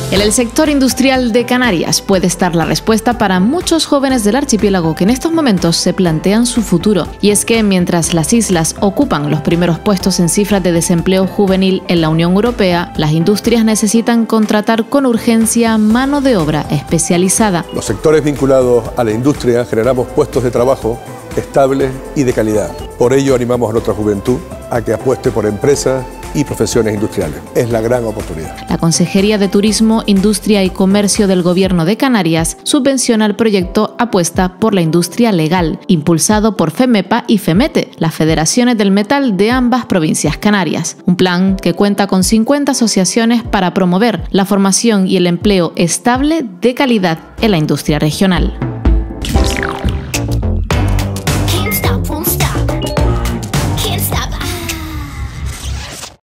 En el sector industrial de Canarias puede estar la respuesta para muchos jóvenes del archipiélago que en estos momentos se plantean su futuro. Y es que mientras las islas ocupan los primeros puestos en cifras de desempleo juvenil en la Unión Europea, las industrias necesitan contratar con urgencia mano de obra especializada. Los sectores vinculados a la industria generamos puestos de trabajo estables y de calidad. Por ello animamos a nuestra juventud a que apueste por empresas y profesiones industriales. Es la gran oportunidad. La Consejería de Turismo, Industria y Comercio del Gobierno de Canarias subvenciona el proyecto Apuesta por la Industria Legal, impulsado por FEMEPA y FEMETE, las federaciones del metal de ambas provincias canarias. Un plan que cuenta con 50 asociaciones para promover la formación y el empleo estable de calidad en la industria regional.